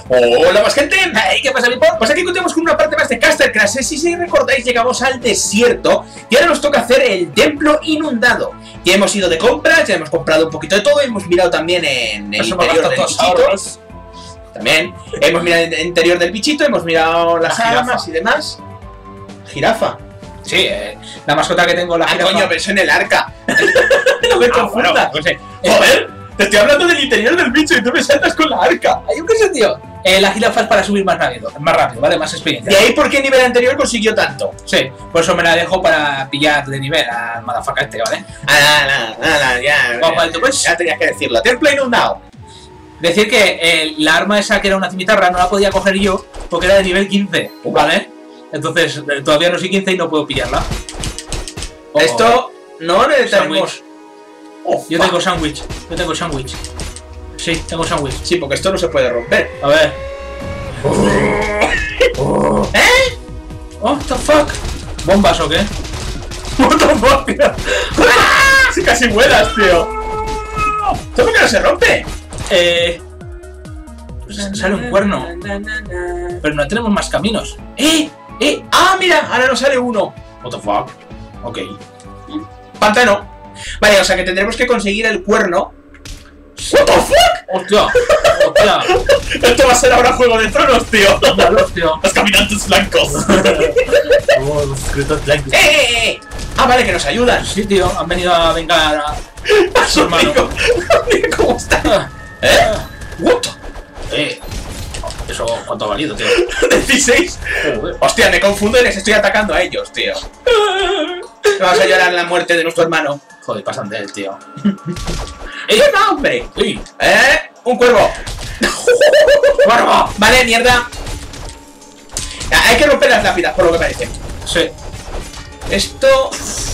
Hola más gente, Hey, ¿qué pasa, mi por? pues aquí continuamos con una parte más de Castle Crashes. Si recordáis, llegamos al desierto y ahora nos toca hacer el templo inundado. Ya hemos ido de compras, ya hemos comprado un poquito de todo, hemos mirado también en el interior del bichito. También hemos mirado en el interior del bichito, hemos mirado las armas y demás. Jirafa. Sí, la mascota que tengo, la jirafa. Coño, pero eso en el arca. No me confundas. Bueno, no sé. Joder, te estoy hablando del interior del bicho y tú me saltas con la arca. Yo qué sé, tío. La jirafa es para subir más rápido, ¿vale? Más experiencia. ¿Y ahí por qué el nivel anterior consiguió tanto? Sí, por eso me la dejo para pillar de nivel al motherfucker este, ¿vale? Ya tenías que decirlo. Templo inundado. Decir que la arma esa que era una cimitarra no la podía coger yo porque era de nivel 15, ¿vale? Entonces todavía no soy 15 y no puedo pillarla. Esto no necesitamos. Yo tengo sándwich. Sí, tengo sándwich. Sí, porque esto no se puede romper. A ver. ¿Eh? What the fuck? ¿Bombas o qué? What the fuck, tío. Si casi vuelas, tío. ¿Esto por qué no se rompe? Sale un cuerno. Pero no tenemos más caminos. Ah, mira, ahora nos sale uno. What the fuck? Ok. Pantano. Vale, o sea que tendremos que conseguir el cuerno. What the fuck? Hostia. Esto va a ser ahora Juego de Tronos, tío. Tío. Los caminantes blancos. Los escritos blancos. Ah, vale, que nos ayudan. Sí, tío, han venido a vengar a su hermano. Mira cómo está. What? Eso, ¿cuánto ha valido, tío? 16. Joder. Hostia, me confundo y les estoy atacando a ellos, tío. Vamos a llorar la muerte de nuestro hermano. Joder, pasan de él, tío. ¡Ey, no, hombre! ¡Uy! ¡Un cuervo! ¡Cuervo! Vale, mierda. Hay que romper las lápidas, por lo que parece. Sí. Esto...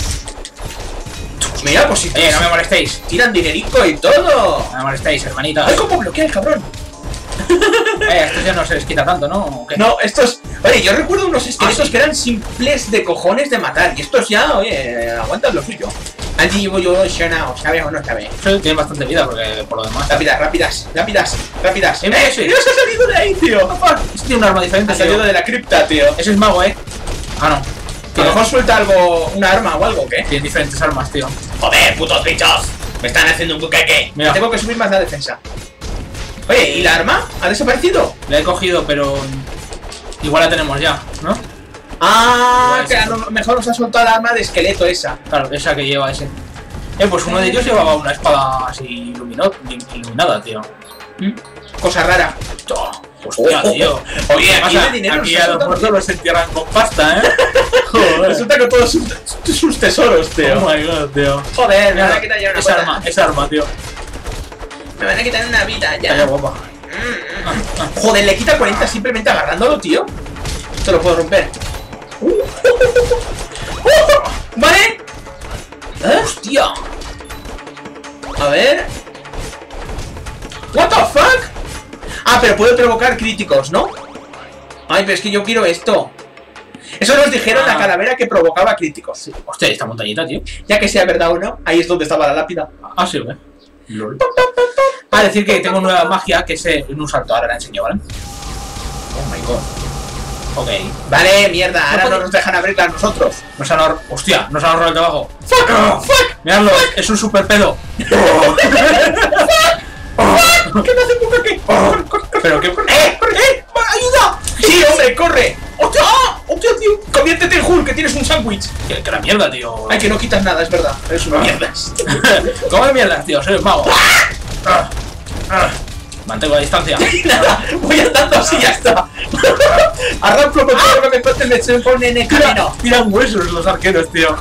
Mira, pues si... No me molestéis. Tiran dinerico y todo. No me molestéis, hermanita. ¡Ay, cómo bloquea el cabrón! Esto ya no se les quita tanto, ¿no? ¿O qué? No, estos... Oye, yo recuerdo unos esqueletos que eran simples de cojones de matar. Y estos ya, oye, aguantan lo suyo. Anti llevo yo evolucionado, ¿sabes o no sabes? Sí, tiene bastante vida porque por lo demás. Rápidas. Sí. ¡No se ha salido de ahí, tío! Este tiene un arma diferente, Ha salido tío. de la cripta, tío. Ese es mago, Ah, no. A lo mejor suelta algo, una arma o algo, ¿o qué? Tiene diferentes armas, tío. ¡Joder, putos bichos! Me están haciendo un bucaque. Mira. Tengo que subir más la defensa. Oye, ¿y la arma? ¿Ha desaparecido? La he cogido, pero igual la tenemos ya, ¿no? Ah, que a lo mejor nos ha soltado la arma de esqueleto esa. Claro, esa que lleva ese. Pues uno de ellos llevaba una espada así iluminada, tío. Cosa rara. Hostia, tío. Oye, aquí Pasa, de dinero aquí nos ha a los soltado- muertos los entierran con pasta, Joder. Resulta que todos sus tesoros, tío. Oh my god, tío. Joder, me van a quitar ya una esa arma, tío. Me van a quitar una vida ya. Vaya guapa. Joder, le quita 40 simplemente agarrándolo, tío. Esto lo puedo romper. ¿Vale? ¡Hostia! A ver... ¿What the fuck? Ah, pero puede provocar críticos, ¿no? Ay, pero es que yo quiero esto. Eso nos dijeron la calavera que provocaba críticos. Sí. Hostia, esta montañita, tío. Ya que sea verdad o no, ahí es donde estaba la lápida. Ah, sí, güey. Lol. Decir que tengo nueva magia que sé en un salto. Ahora la enseño, ¿vale? Oh my god. Ok. Vale, mierda, ahora no nos dejan abrirla a nosotros. Nos han ahorrado. Hostia, nos han ahorrado el trabajo. ¡Fuck! Miradlo, es un super pedo. ¿Qué me hace un bucaque? Pero qué. ¡Ayuda! ¡Sí, hombre, corre! ¡Hostia! ¡Hostia, tío! ¡Conviértete en Hulk, que tienes un sándwich! Que la mierda, tío. Ay, que no quitas nada, es verdad. Eres una mierda. ¿Cómo de mierda, tío? Soy el mago. Mantengo la distancia. Nada, voy andando así, ya está. Arranco con todo lo que me cueste, me se pone en el camino. Tiran huesos los arqueros, tío.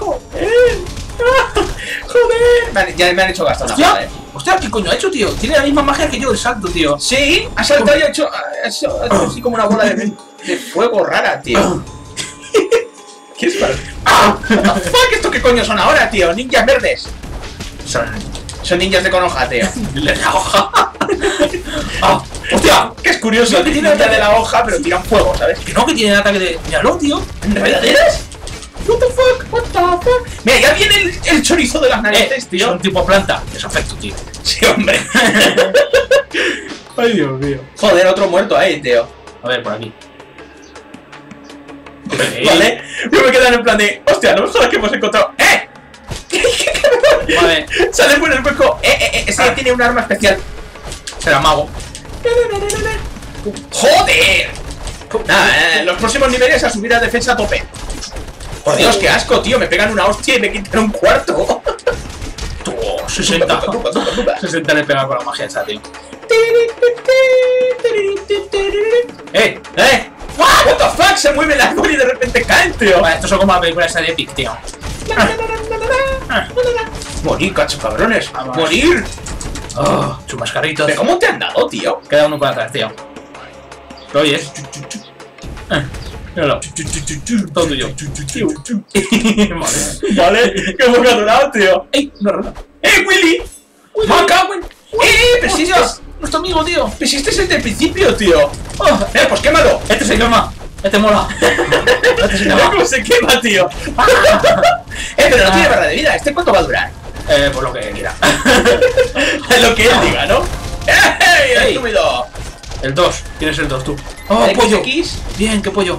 Joder. Vale, ya me han hecho gasto una Hostia, bala, hostia, ¿qué coño ha hecho, tío? Tiene la misma magia que yo el salto, tío. Sí, ha saltado y ha hecho así como una bola de fuego rara, tío. ¿Qué es para? ¡Ah! What the fuck, ¿esto qué coño son ahora, tío? Ninjas verdes. Son ninjas de conoja, tío. De la hoja. Hostia, que es curioso, que tiene ninja de la hoja, pero tiran fuego, ¿sabes? Que no, que tiene ataque de. Míralo, tío. ¿Enredaderas? What the fuck, what the fuck. Mira, ya viene el chorizo de las narices, tío. Son tipo planta. Es afecto, tío. Sí, hombre. Ay, Dios mío. Joder, otro muerto ahí, tío. A ver, por aquí. Vale, yo me quedan en plan de... Hostia, no jodas que hemos encontrado... ¡Eh! Vale. Sale por el hueco. Ese tiene un arma especial. Será mago. ¡Joder! Nada, los próximos niveles a subir a defensa a tope. Por Dios, qué asco, tío. Me pegan una hostia y me quitan un cuarto. 60. 60 le pega con la magia esa, tío. What the fuck, se mueve el árbol y de repente caen, tío. Vale, esto son como la película esa de Epic, tío. Morir, cacho, cabrones. Vamos. Morir. Oh, chumascarritos. ¿Pero cómo te han dado, tío? Queda uno para atrás, tío. ¿Lo oyes? Míralo. Todo tuyo. Vale, que hemos capturado, tío. ¡Ey! Una rata. Willy. Macawen. Pero si es Nuestro amigo, tío. pero si este es el del principio, tío. Oh, Pues quémalo. este se quema. Este mola. Este se Mira quema. cómo se quema, tío. Pero no tiene barra de vida. ¿Este cuánto va a durar? Pues lo que quiera. Lo que él diga, ¿no? ¡Ey! ¡El Ey. estúpido! El 2. ¿Quién es el 2, tú? ¡Oh, pollo! XX. Bien, qué pollo.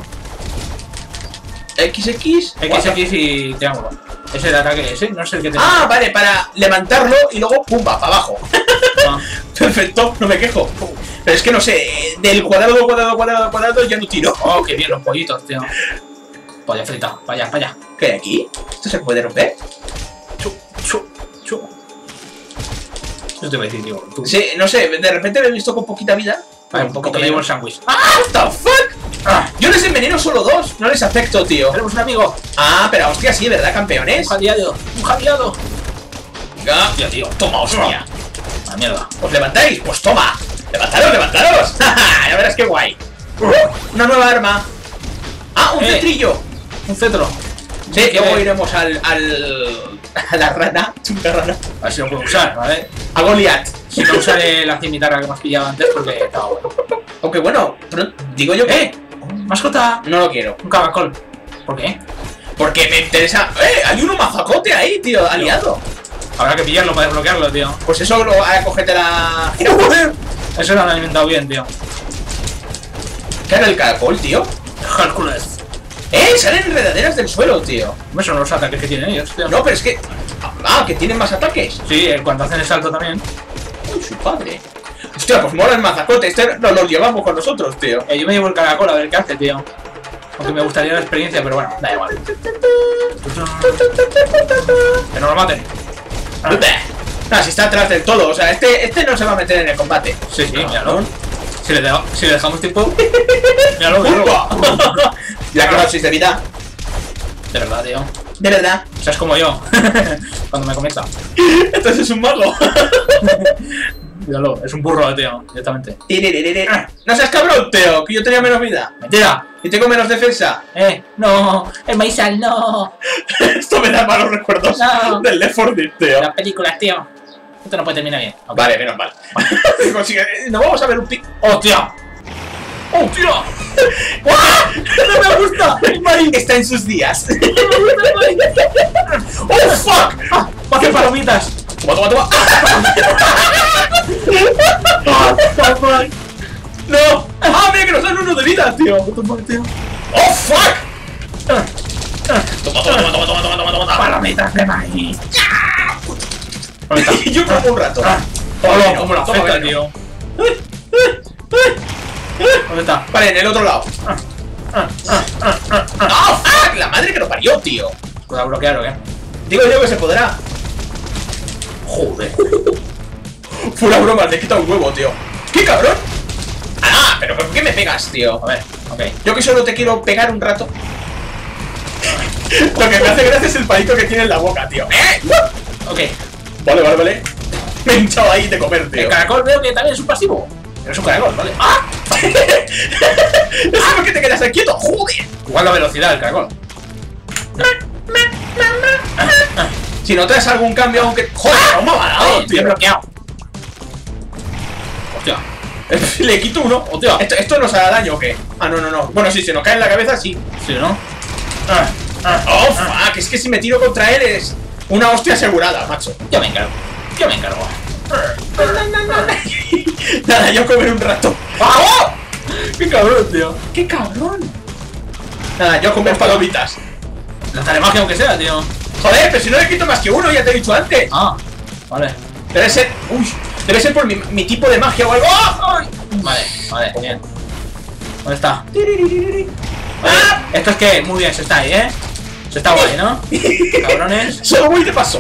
XX. XX y triángulo. Ese es el ataque ese, no es el que te... Ah, vale, para levantarlo y luego pumba, para abajo. Ah. Perfecto, no me quejo. Pero es que no sé, del cuadrado ya no tiro. Oh, qué bien los pollitos, tío. Polla frita, vaya, vaya. ¿Qué hay aquí? ¿Esto se puede romper? Chu. Eso te voy a decir, tío. Tú. Sí, no sé, de repente me he visto con poquita vida. Vale, un poco que llevo el sándwich. What the fuck? Yo les enveneno solo 2, no les afecto, tío. Tenemos un amigo. Ah, pero hostia, sí, ¿verdad, campeones? Un jadeado. Venga, ya, tío, toma, hostia. La mierda. ¿Os levantáis? Pues toma. ¡Levantaros! Ya verás qué guay. Una nueva arma. Ah, un cetrillo. Un cetro. Sí, luego iremos a la rana, chunga rana. A ver si lo puedo usar, ¿vale? A Goliath. Si no usaré la cimitarra que hemos pillado antes porque estaba bueno. Aunque bueno, pero digo yo que... ¡Mascota! No lo quiero. Un caracol. ¿Por qué? Porque me interesa... Hay uno mazacote ahí, tío, aliado. Habrá que pillarlo para desbloquearlo, tío. Pues eso, cógete la... Eso lo han alimentado bien, tío. ¿Qué era el caracol, tío? Hércules. Salen enredaderas del suelo, tío. Eso son los ataques que tienen ellos, tío. No, pero es que... que tienen más ataques. Sí, cuando hacen el salto también. Uy, su padre. Hostia, pues mola el mazacote. Este nos lo llevamos con nosotros, tío. Yo me llevo el caracol a ver qué hace, tío. Aunque me gustaría la experiencia, pero bueno, da igual. Que no lo maten. Si está atrás del todo. O sea, este no se va a meter en el combate. Sí, míralo. Si le dejamos tiempo. Míralo. Ya que no existe vida. De verdad, tío. De verdad. O sea, es como yo. Cuando me conecta. Entonces es un mago. Míralo, es un burro, tío. Directamente. No seas cabrón, tío. Que yo tenía menos vida. ¡Mentira! Y tengo menos defensa. No. El Maizal, no. Esto me da malos recuerdos del Left 4 Dead, tío. Las películas, tío. Esto no puede terminar bien. Okay. Vale, menos mal. No vamos a ver un pic. ¡Hostia! ¡Hostia! ¡No me gusta! ¡El maíz! Está en sus días. ¡No me gusta el maíz! ¡Oh, fuck! ¡Va a hacer palomitas! Toma. ¡No! Mira que nos dan uno de vida, tío. ¡Oh, fuck! Toma. ¡Palomitas de maíz! Y yo como un rato. ¿Cómo lo afecta, tío? ¿Dónde está? Vale, en el otro lado. ¡Oh, fuck! La madre que lo parió, tío. ¿Puedo bloquear o qué? Digo yo que se podrá. Joder. Fue una broma, te quita un huevo, tío. ¿Qué cabrón? Pero ¿por qué me pegas, tío? A ver, ok. Yo que solo te quiero pegar un rato. Lo que me hace gracia es el palito que tiene en la boca, tío. Ok. Vale. Me he hinchado ahí de comer, tío. El caracol veo que también es un pasivo. Pero es un caracol, ¿vale? No sé por qué te quedas ahí quieto, joder. Igual la velocidad del caracol. Si notas algún cambio, aunque... ¡Joder! ¿Cómo me ha dado, Estoy tío? bloqueado. Hostia. Le quito uno. Hostia. ¿Esto nos hará daño o qué? No. Bueno, si se nos cae en la cabeza, sí. Sí, ¿no? Oh, fuck. Es que si me tiro contra él es una hostia asegurada, macho. Yo me encargo. Nada, yo comer un rato. ¡Oh! ¡Qué cabrón, tío! ¡Qué cabrón! Nada, yo comer palomitas. Lanzaré magia aunque sea, tío. Joder, pero si no le quito más que uno, ya te he dicho antes. Ah, vale. Debe ser... Uy, debe ser por mi tipo de magia o algo. ¡Oh! Vale, bien. ¿Dónde está? Esto es que muy bien se está ahí, ¿eh? Se está guay, ¿no? Cabrones. Solo voy de paso.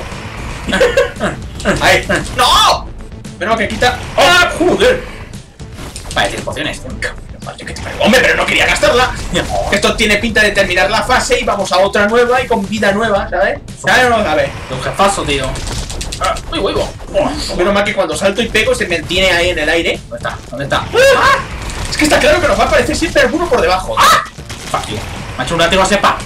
Ahí. ¡No! Pero que quita... ¡Ah! ¡Joder! Vale, tienes pociones, tío. Hombre, pero no quería gastarla. Esto tiene pinta de terminar la fase y vamos a otra nueva y con vida nueva, ¿sabes? ¿Sabes o no sabes? Un jefazo, tío. ¡Uy, huevo! Menos mal que cuando salto y pego se mantiene ahí en el aire. ¿Dónde está? ¿Dónde está? ¡Ah! Es que está claro que nos va a aparecer siempre alguno por debajo. ¡Ah! Fuck you. Me ha hecho un látigo a sepa.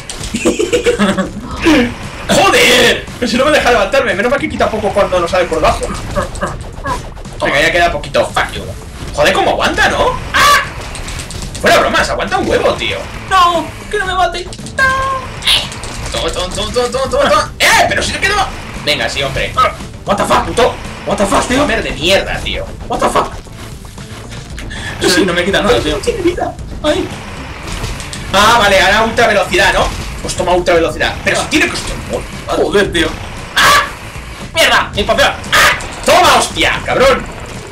¡Joder! Pero si no me deja levantarme. Menos mal que quita poco cuando nos sale por debajo. Venga, ya queda poquito. Fuck you. Joder, cómo aguanta, ¿no? ¡Ah! Fuera bromas, aguanta un huevo, tío. No, que no me mate. Toma. Pero si no quedaba. Venga, sí, hombre. What the fuck, puto. What the fuck, tío. Comer de mierda, tío. What the fuck. Sí, no me quita nada, tío. Tiene vida. Ay. Ah, vale, ahora ultra velocidad, ¿no? Pues toma ultra velocidad. Pero si tiene que estar. Joder, tío. ¡Ah! ¡Mierda! ¡Mi papel! ¡Ah! ¡Toma, hostia, cabrón!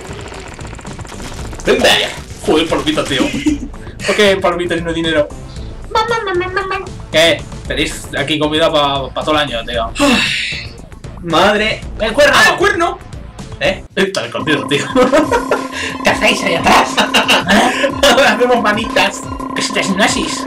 Vaya. Joder, palomitas, tío. ¿Por qué palomitas y no dinero? ¿Qué? Pedís aquí comida para todo el año, tío. Madre. ¡El cuerno! ¡Ah, el cuerno! Está escondido, tío. ¿Qué hacéis ahí atrás? Hacemos manitas. Que estés nazis.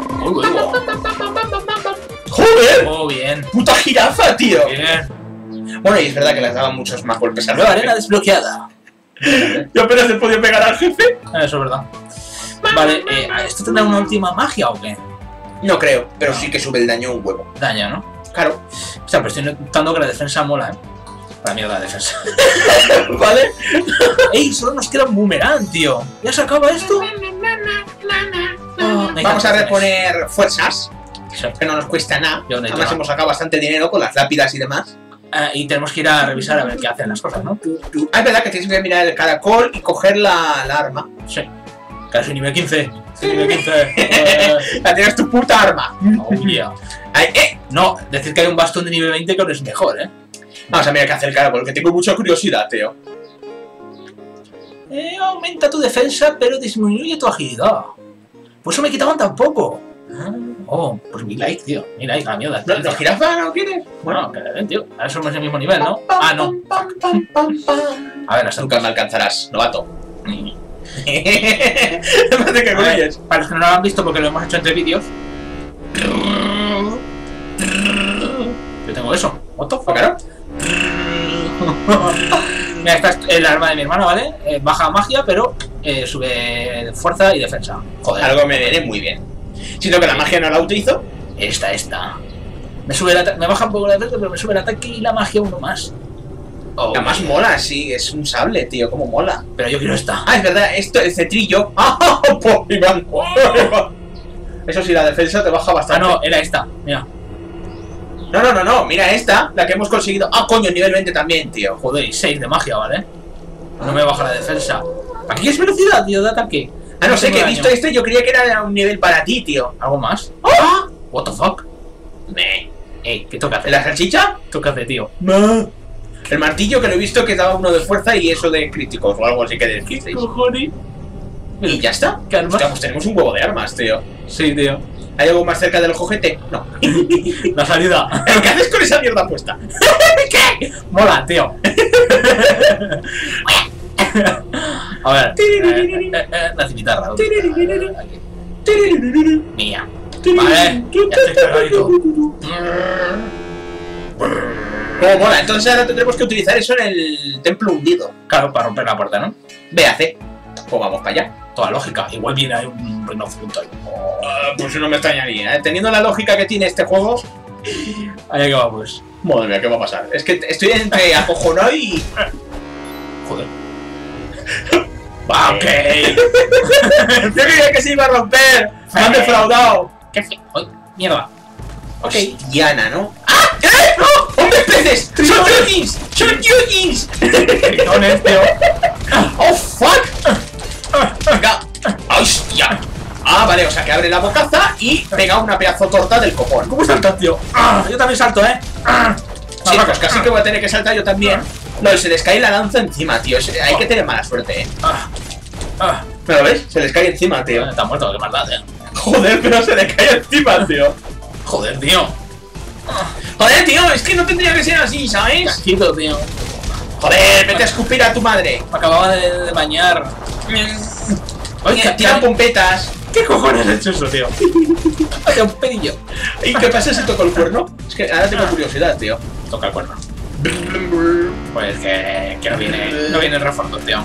¡Joder! Oh, bien. ¡Puta jirafa, tío! Bien. Bueno, y es verdad que les daban muchos más golpes al Nueva jefe. arena desbloqueada. Yo apenas he podido pegar al jefe. Eso es verdad. Vale, ¿esto tendrá una última magia o qué? No creo, pero sí que sube el daño un huevo. Daño, ¿no? Claro. O sea, pero estoy notando que la defensa mola, ¿eh? Para mierda la defensa. ¿Vale? ¡Ey! Solo nos queda un boomerang, tío. ¿Ya se acaba esto? Vamos a reponer fuerzas, Sí. que no nos cuesta nada. Yo necesito Además nada. hemos sacado bastante dinero con las lápidas y demás. Y tenemos que ir a revisar a ver qué hacen las cosas, ¿no? Ah, es verdad que tienes que mirar el caracol y coger la arma. Sí. Claro, soy nivel 15. Soy nivel 15. La tienes tu puta arma. Oh, yeah. Ay, No, decir que hay un bastón de nivel 20 que no es mejor, ¿eh? Vamos a mirar qué hace el caracol, que tengo mucha curiosidad, tío. Aumenta tu defensa, pero disminuye tu agilidad. Por eso me quitaban tan poco. Oh, pues mi like, tío. Mi like, a la mierda. ¿Los jirafas no quieres? Bueno, que le den, tío. Ahora somos del mismo nivel, ¿no? Ah, no. A ver, hasta Nunca me alcanzarás, novato. Me parece que gruyes. Para los que no lo han visto, porque lo hemos hecho entre vídeos. Yo tengo eso. What the fuck? Claro. Mira, esta es el arma de mi hermano, ¿vale? Baja magia, pero sube fuerza y defensa. Joder. Algo me viene muy bien. Siento que la magia no la utilizo. Esta. Me baja un poco la defensa, pero me sube el ataque y la magia uno más. Oh, Además mola, sí, es un sable, tío, cómo mola. Pero yo quiero esta. Ah, es verdad, esto, el cetrillo. ¡Ah! Pokémon. Eso sí, la defensa te baja Ah, bastante. no, era esta. Mira. No, mira esta, la que hemos conseguido. Ah, coño, nivel 20 también, tío. Joder, y 6 de magia, ¿vale? No me baja la defensa. ¿Para qué es velocidad, tío, de ataque? Ah, no sé, tengo que he daño. visto este, yo creía que era un nivel para ti, tío. ¿Algo más? ¡Ah! What the fuck? Me. ¿Qué toca hacer? ¿La salchicha? ¿Qué toca hacer, tío? El martillo que lo he visto que daba uno de fuerza y eso de críticos o algo así que decisteis. Cojones. Y ya está. ¿Qué armas? Hostia, pues tenemos un huevo de armas, tío. Sí, tío. ¿Hay algo más cerca del ojete? No. La salida. ¿Pero qué haces con esa mierda puesta? ¿Qué? Mola, tío. A ver. La cimitarra. Aquí. Mía. Vale. Ya estoy cargadito. Como mola, entonces ahora tendremos que utilizar eso en el templo hundido. Claro, para romper la puerta, ¿no? Véase. Pues vamos para allá. Toda lógica. Igual viene ahí un rinoceronte. Pues no me extrañaría, ¿eh? Teniendo la lógica que tiene este juego, Allá que vamos. madre mía, ¿qué va a pasar? Es que estoy entre acojonado y... Joder. Va, ok. Yo creía que se iba a romper. Me han defraudado. ¿Qué fe? ¡Ay, mierda! Ok. Diana, ¿no? ¡Ah! ¡Eh! ¡Oh! ¡Hombres peces! ¡Son yogis! ¡Son yogis! Tritones, tío. ¡Oh, fuck! Venga. ¡Hostia! Ah, vale, o sea que abre la bocaza y pega una pedazo torta del copón. ¿Cómo saltas, tío? Yo también salto, Sí, pues casi que voy a tener que saltar yo también. No, se les cae la lanza encima, tío. Hay que tener mala suerte, ¿Pero ves? Se les cae encima, tío. Está muerto, qué maldad, tío. Joder, pero se le cae encima, tío. Joder, tío. Joder, tío, es que no tendría que ser así, ¿sabes? Casquito, tío. Joder, vete a escupir a tu madre. Me acababa de bañar. Oye, tiran pompetas. ¿Qué cojones has hecho eso, tío? Hace un pedillo. ¿Y qué pasa si toco el cuerno? Es que ahora tengo curiosidad, tío. Toca el cuerno. Pues que no viene el refuerzo, tío.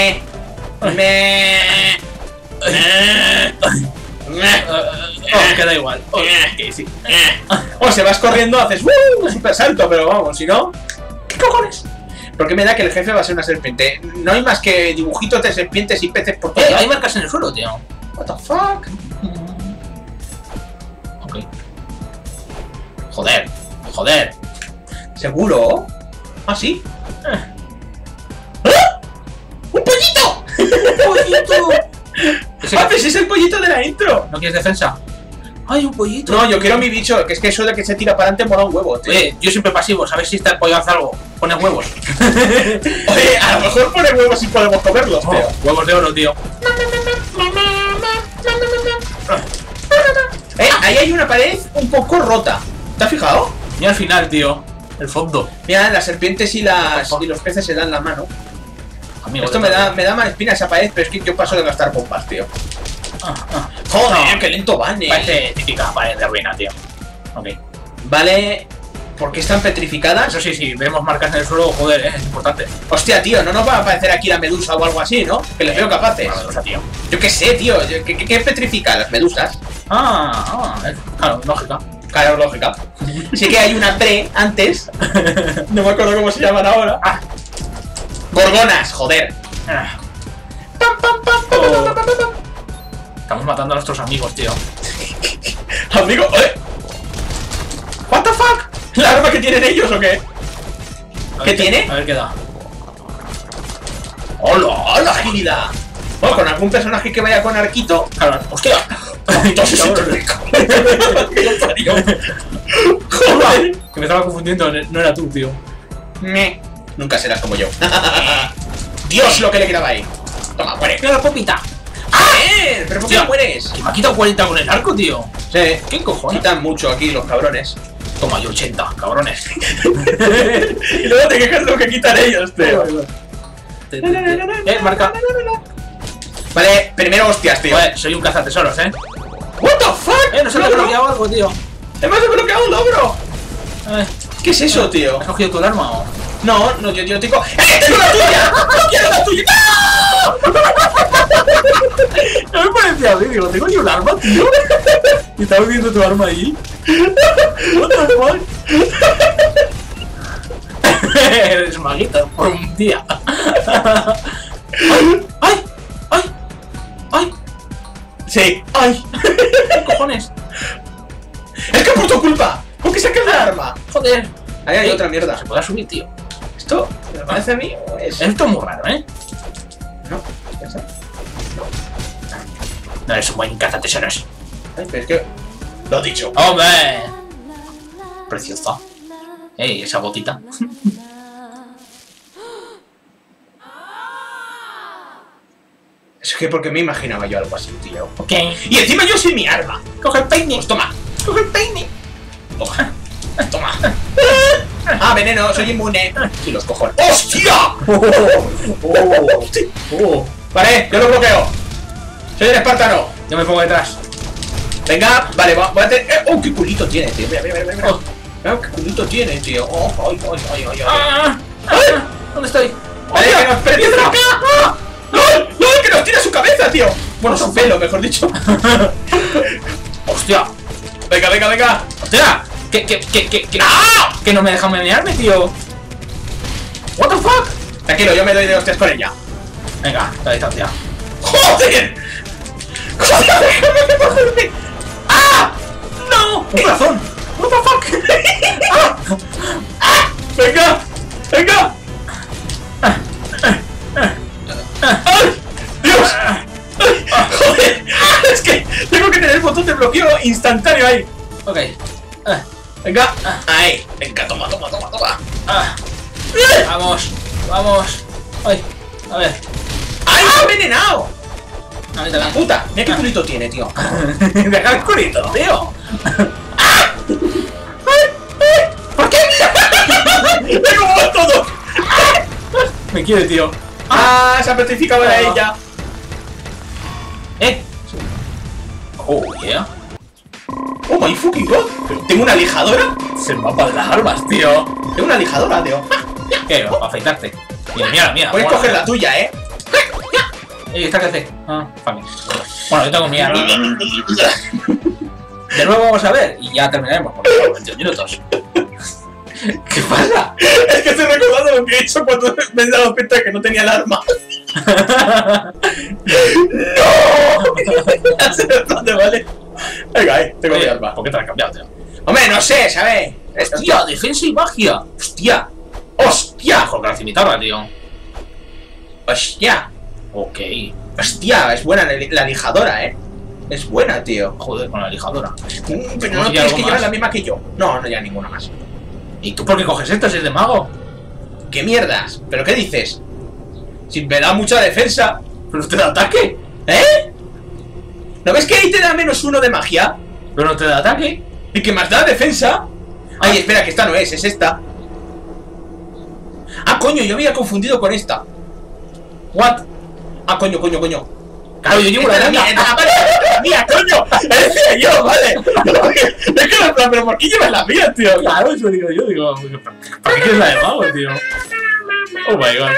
Queda igual. Okay, sí. O se vas corriendo, haces un super salto, pero vamos, si no... ¿Qué cojones? Porque me da que el jefe va a ser una serpiente. No hay más que dibujitos de serpientes y peces por todo. Hay marcas en el suelo, tío. What the fuck? Ok. Joder. ¿Seguro? ¿Ah, sí? ¡Ah! ¡Un pollito! ¡Un pollito! ¡Ah, pues es el pollito de la intro! ¿No quieres defensa? ¡Ay, un pollito! No, yo quiero mi bicho, que es que eso de que se tira para adelante mola un huevo, tío. Oye, yo siempre pasivo, ¿sabes si está el pollo hace algo? Pone huevos. Oye, a lo mejor pone huevos y podemos comerlos, tío. Huevos de oro, tío. Ahí hay una pared un poco rota. ¿Te has fijado? Mira al final, tío. El fondo. Mira, las serpientes y los peces se dan la mano. Amigo, esto me da mala espina esa pared, pero es que yo paso de gastar bombas, tío. Joder, qué lento van, Parece típica pared de ruina, tío. Ok. Vale. ¿Por qué están petrificadas? Eso sí, vemos marcas en el suelo, joder, es importante. Hostia, tío, no nos va a aparecer aquí la medusa o algo así, ¿no? Que les veo capaces. La medusa, tío. Yo qué sé, tío. ¿Qué petrifica? Las medusas. Claro, lógica. Claro, lógica. Sí que hay una pre antes. No me acuerdo cómo se llaman ahora. Gorgonas, joder. Estamos matando a nuestros amigos, tío. Amigo, what the fuck? ¿La arma que tienen ellos o qué? ¿Qué tiene? A ver qué da. ¡Hola! ¡La agilidad! Bueno, con algún personaje que vaya con arquito. Claro, hostia. Entonces es rico. Joder. Que me estaba confundiendo, no era tú, tío. Nunca serás como yo. Dios, lo que le quedaba ahí. Toma, muere. ¡Mira la popita! ¿Pero por qué no mueres? Que me ha quitado 40 con el arco, tío. Sí. ¿Qué cojones? Quitan mucho aquí los cabrones. Toma, yo 80, cabrones. Y luego te quejas de lo que quitan ellos, tío. Marca. Vale, primero hostias, tío. Vale, soy un cazatesoros, What the fuck? No se te ha bloqueado algo, tío. ¡Hemos desbloqueado un logro! ¿Qué es eso, tío? ¿Has cogido tu arma o...? No, yo tengo... ¡Tengo la tuya! ¡No quiero la tuya! No me parecía a mí, digo, tengo yo un arma, tío. Y estaba viendo tu arma ahí. What the fuck? Eres maguita por un día. ¡Ay! Sí. ¡Ay! ¿Qué cojones? ¡Es que por tu culpa! ¿Por qué sacas la arma? Joder. Ahí hay otra mierda. Se puede subir, tío. ¿Esto me parece a mí o es...? Esto es muy raro, No, ¿esa? No eres un buen cazatesoros. Ay, pero es que... Lo he dicho. ¡Hombre! Preciosa. Ey, esa botita. Es que porque me imaginaba yo algo así, tío. Ok. Y encima yo sin mi arma. Coge el peine. Pues toma. Coge el peine. Toma. Toma. Ah, veneno, soy inmune. Y los cojones. ¡Hostia! Vale, yo lo bloqueo. Soy el espartano. Yo me pongo detrás. Venga, vale, voy a tener... ¡Oh, qué culito tiene, tío! Mira. Mira, qué culito tiene, tío. ¡Oh, ay! ¿Dónde estoy? ¡Vale, que nos perdió acá! ¡No, que nos tira su cabeza, tío! Bueno, su pelo, mejor dicho. ¡Hostia! Venga. ¡Hostia! ¡Ah! Que no me deja menearme, tío. What the fuck? Tranquilo, yo me doy de hostias con ella. Venga, la distancia. ¡Joder! ¡Déjame cogerme! ¡Ah! ¡No! ¡Un corazón! What the fuck? ¡Ah! ¡Venga! ¡Venga! ¡Ay! ¡Dios! ¡Ay! ¡Joder! Es que tengo que tener el botón de bloqueo instantáneo ahí. Ok. Venga. Ahí. Venga, toma. Vamos. Vamos. Ay. A ver. ¡Ay, me ha envenenado! A mí La también. puta. Mira qué culito tiene, tío. Deja el culito, tío. ¿Por qué? ¡Tengo un todo! Me quiere, tío. ¡Ah! Se ha petrificado a ella. Oh, yeah. ¡Oh, my fucking god! ¿Tengo una lijadora? Se me va para las armas, tío. Tengo una lijadora, tío. ¿Qué? Para afeitarte. Mira, mira. Puedes coger la tuya, ¿eh? ¿Esta qué hace? Ah, fami. Bueno, yo tengo mía. De nuevo vamos a ver y ya terminaremos porque son 21 minutos. ¿Qué pasa? Es que estoy recordando lo que he hecho cuando me he dado cuenta de que no tenía el arma. ¡No! ¿Dónde vale? Venga, tengo mi arma. ¿Por qué te la has cambiado, tío? Hombre, no sé, ¿sabes? ¡Hostia! ¡Defensa y magia! ¡Hostia! ¡Hostia! Mejor que la cimitarra, tío. ¡Hostia! Ok. ¡Hostia! Es buena la lijadora, ¿eh? Es buena, tío. Joder, con la lijadora. Pero no tienes que llevar la misma que yo. No, no ya ninguna más. ¿Y tú por qué coges esta si es de mago? ¿Qué mierdas? ¿Pero qué dices? Si me da mucha defensa. ¿Pero te da ataque? ¿Eh? ¿No ves que ahí te da -1 de magia? ¿Pero no te da ataque? ¿Y que más da defensa? Ay, espera, que esta no es esta. Ah, coño, yo había confundido con esta. ¿What? Ah, coño. Claro, yo llevo la mía, la mía, coño. Decía yo, vale. Es que en plan, pero ¿por qué llevas la mía, tío? Claro, eso digo yo, ¿para qué quieres la de mago, tío? Oh my god.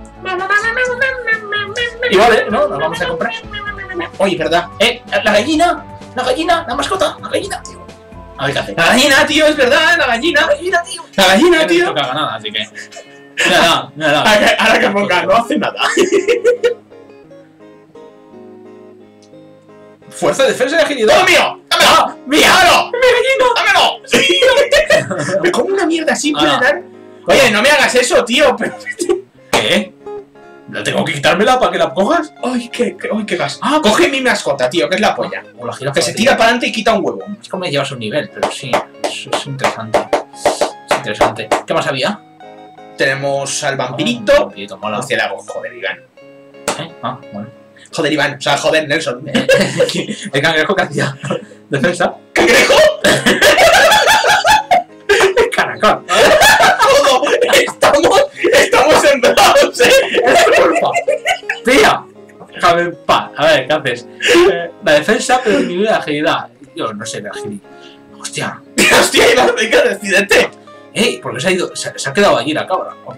Y vale, ¿no? Nos vamos a comprar. Oye, ¿verdad? La gallina, la mascota, la gallina, tío. A ver qué hace. La gallina, tío, es verdad, la gallina. tío. La gallina, No tío. toca nada, así que. Nada. Ahora que ponga, no hace nada. Fuerza, defensa y agilidad. ¡Todo mío! ¡Dámelo! ¡Mía! ¡Dámelo! ¡Dámelo! ¿Me como una mierda así puede dar? Oye, no me hagas eso, tío. Pero... ¿Qué? ¿La tengo que quitármela para que la cojas? ¡Ay, qué gas! Coge mi mascota, tío, que es la polla. O la jirafa. Que se tira para adelante y quita un huevo. Es como me llevas un nivel, pero sí. Es interesante. Es interesante. ¿Qué más había? Tenemos al vampirito. Vampirito, mola. Murciélago, joder, Iván. Ah, bueno. Joder, Iván. O sea, joder, Nelson. El cangrejo que hacía defensa. ¿Cangrejo? Caracol. Todo. Estamos sembrados, Es tu culpa. Tía. Déjame en paz. A ver, ¿qué haces? La defensa, pero disminuye la agilidad. Yo no sé de agilidad. Hostia. Hostia, Iván, venga, decídete. ¿Por qué se ha ido? Se ha quedado allí la cabra. Ok.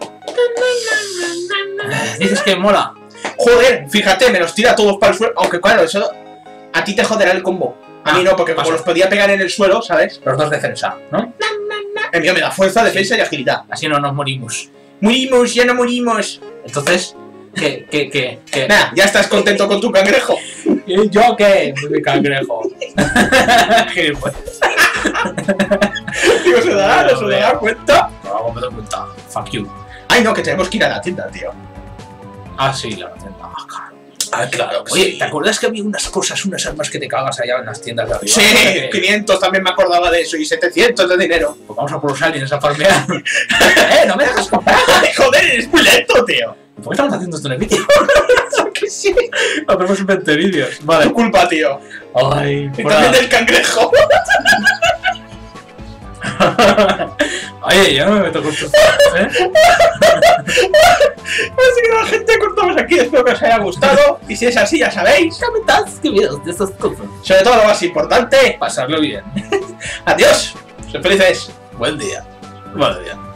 Dices que mola. Joder, fíjate, me los tira todos para el suelo. Aunque claro, eso a ti te joderá el combo. A mí no, porque como los podía pegar en el suelo, ¿sabes? Los dos defensa, ¿no? El mío me da fuerza, defensa y agilidad. Así no nos morimos. Morimos, ya no morimos. Entonces, ¿qué? Nah, ya estás contento con tu cangrejo. ¿Y yo qué? Mi cangrejo. Gilipollas. Tío, ¿se dará cuenta? No, me doy cuenta. Fuck you. Ay, no, que tenemos que ir a la tienda, tío. Ah, sí, la tienda. Ah, claro. Ah, claro que Oye, sí. ¿te acuerdas que había unas cosas, unas armas que te cagas allá en las tiendas de arriba? Sí, 500 también me acordaba de eso y 700 de dinero. Pues vamos a por los aliens a farmear. No me dejas comprar. Ay, joder, eres muy lento, tío. ¿Por qué estamos haciendo esto en el vídeo? Que sí. Hacemos 20 vídeos. Tu Vale. culpa, tío. Ay, Y también del cangrejo. Oye, yo no me meto con tus Así que la gente cortamos aquí, espero que os haya gustado. Y si es así, ya sabéis. Comentad qué videos de estas cosas. Sobre todo lo más importante. Pasarlo bien. Adiós. Sed felices. Buen día. Buen día.